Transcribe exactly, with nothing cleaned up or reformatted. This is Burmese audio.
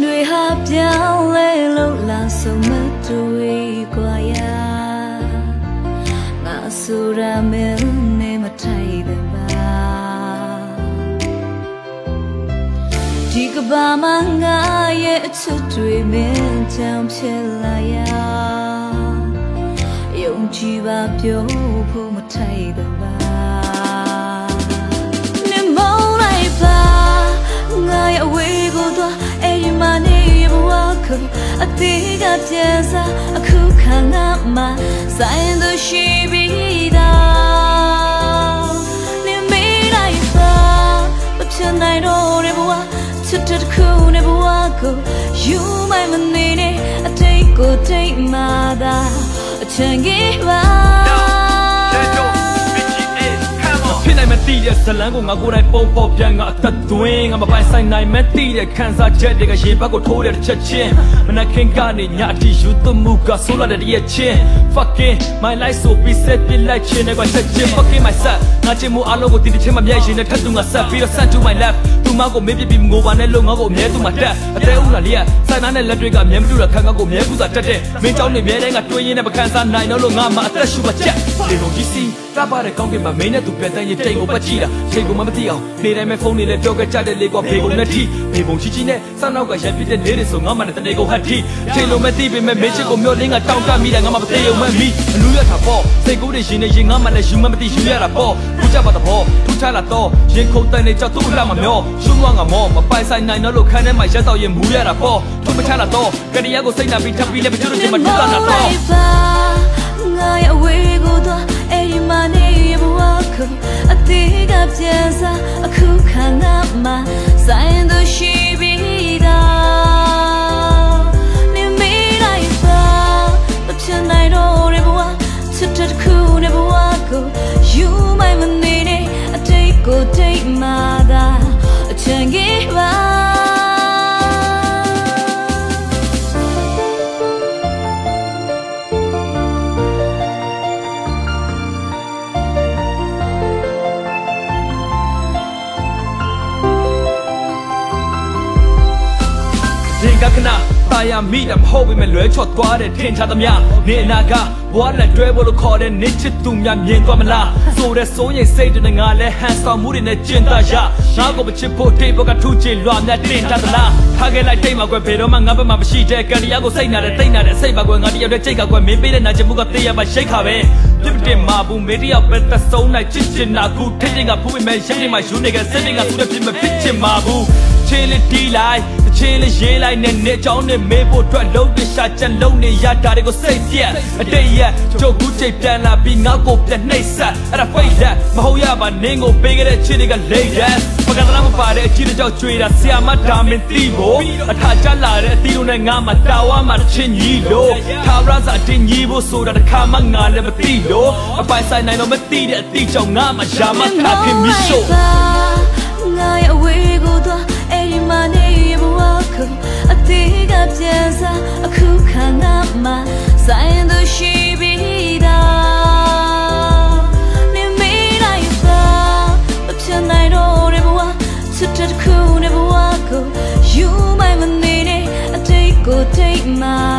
တွေဟာပြောင်းလဲလို့လာဆုံးမတွေ့กว่าရာငါဆိုတာမင်းနဲ့မထိုက်တဲ့ပါဒီကဘာမှာငါရဲ့အချစ်တွေမင်းကြောင့်ဖြစ်လာရာယုံကြည်ပါပြောဖို့မထိုက်တဲ့ပါနေမောင်းလိုက်ပါငါရဲ့အဝေးကိုသွားအဲ့ဒီမှာနေဘဝကိုအသေးကပြန်စားအခုခါငါမှာဆိုင်သူရှိပြီးသားနေမေးလိုက်ပါမဖြစ်နိုင်တော့တဲ့ဘဝချစ်တဲ့ခုနဲ့ဘဝကိုယူမိုင်မနေနဲ့အတိတ်ကိုတိတ်မှသာအချင်ကြီးပါဖြစ်နိုင်မသိတဲ့ဇလန်းကိုငါကိုယ်တိုင်ပုံပေါ်ပြန်ငါအသက်သွင်းငါမပိုင်ဆိုင်နိုင်မသိတဲ့ခံစားချက်တွေကရေဘက်ကိုထိုးတဲ့တစ်ချက်ချင်းမနှခင်ကနေညအထိယူသွမှုကဆိုးလာတဲ့တည်းချင်း fucking my life so be set ပြလိုက်ချင်းနဲ့ကချက်ချင်း fucking myself ငါချင်မှုအလုံးကိုတည်တည်ချင်းမမြဲရင်နဲ့ထပ်သူငါဆက်ပြီးတော့ send to my left သူမကိုမေးပြပြီးငိုပါနဲ့လို့ငါကိုအမြဲသူမှတက်အသေးဦးလာလျက်ဆိုင်နာနဲ့လက်တွေကအမြဲမတူတာခံငါကိုအမြဲကူစားတက်တဲ့မင်းเจ้าနေမြဲတိုင်းကတွေးရင်းနဲ့မခံစားနိုင်တော့လို့ငါမှအသက်ရှူပါချက်လေလုံးကြီးစီကပါတဲ့ကောင်းကင်မှာမင်းနဲ့သူပြန်တဲ့ရင်တိတ်ကိုပတ်ကြည့်တာချိန်ကိုမမသိအောင်နေတိုင်းမဲ့ဖုန်းနေလဲပြောကြကြတဲ့လေကွာဖေကုန်နဲ့ထိဖေပုံချီချီနဲ့စနောက်ကရံပြတဲ့နေတွေဆိုငါမှနဲ့တနေကိုဟတ်ထိချိန်လုံးမသိပေမဲ့မင်းချစ်ကိုမျောလင်းကတောင်းတမိတယ်ငါမှမသိအောင်မမီအလူရတာပေါ့စိတ်ကူးတွေရှင်နေရင်ငါမှလည်းယူမမသိယူရတာပေါ့ထူးကြပါတော့ထူးခြားလာတော့ရင်ခုန်တန်နေကြောက်သူ့အလှမမျောရှုံးသွားငါမောမပိုင်ဆိုင်နိုင်တော့လို့ခန်းထဲမှာရက်တော့ရင်မူရတာပေါ့ထူးမချလာတော့ကတည်းကကိုစိတ်နာပြီးထပ်ပြီးလည်းမကျွတ်လို့ချင်မထူးတာတော့ငါရဲ့အဝေးကိုတော့အဲ့ဒီမှာနေဘဝကိုအသေးကပြန်စားအခုခါငါမှာဆိုင်သူရှိပြီးသားနေမေးလိုက်ပါမဖြစ်နိုင်တော့တဲ့ဘဝချစ်တဲ့ခုနဲ့ဘဝကိုယူမိုင်မနေနဲ့အတိတ်ကိုတိတ်မှသာအချင်ကြီးပါကခဏတာယာမိတာမဟုတ်ပေမဲ့လွဲချော်သွားတဲ့ထင်ရှားသမျှနေအနာကဘဝလက်တွဲဖို့လို့ခေါ်တဲ့နေချစ်သူများမြင်သွားမလားဆိုတဲ့စိုးရိမ်စိတ်တွေနဲ့ငါလဲဟန်ဆောင်မှုတွေနဲ့ကျင်သားရငါကိုမချစ်ဖို့တိတ်ဘောကထူးချင်လွှမ်းမြတ်တင်တာသလားထားခဲ့လိုက်တိတ်မှာကွယ်ဘယ်တော့မှငါဘက်မှာမရှိတဲ့ကံတရားကိုစိတ်နာတဲ့တိတ်နာတဲ့စိတ်ပါကွယ်ငါတယောက်တည်းချိန်ကကွယ်မင်းပေးတဲ့နာချင်မှုကတေးရပါရှိတ်ခါပဲပြစ်တင်မှာဘူးမေတ္တရပဲသက်ဆုံးနိုင်ချစ်ချင်တာကူထိတ်ချင်ကဖူးပေမဲ့ရှင်းနေမှာယူနေကစိတ်တွေကသူ့တဲ့ပြစ်မဖြစ်ချင်မှာဘူးချင်းလေးတီးလိုက်ချင်းလေးရေးလိုက်နဲ့နေချောင်းနဲ့မေးဖို့အတွက်လုံးတရှာချန်လုံးနေရတာတွေကိုစိတ်ပြက်အတိတ်ရဲ့ကြိုကူးချိန်ပြန်လာပြီးငါ့ကိုပြန်နှိပ်စက်အဲ့ဒါဖိတ်လက်မဟုတ်ရပါနင်းကိုပေးခဲ့တဲ့ချစ်တွေကလိမ့်ရက်ပကံတလားမပါတဲ့အချစ်တွေကြောင့်ကြွေတာဆရာမဒါမင်းသိဖို့အထာချလာတဲ့အသီးတို့နဲ့ငါမှတာဝါမှချင်းကြီးလို့ထာဝရစာတင်ကြီးဖို့ဆိုတာတစ်ခါမှငါလည်းမသိလို့အပိုင်ဆိုင်နိုင်တော့မသိတဲ့အသီးကြောင့်ငါမှရှာမှထားခင်မိရှို့ငါရဲ့အဝေးကိုသွားအဲ့ဒီမှာနေဘဝကိုအသေးကပြန်စားအခုခါငါမှာဆိုင်သူရှိပြီးသားနေမေးလိုက်ပါမဖြစ်နိုင်တော့တဲ့ဘဝချစ်တဲ့ခုနဲ့ဘဝကိုယူမိုင်မနေနဲ့အတိတ်ကိုတိတ်မှ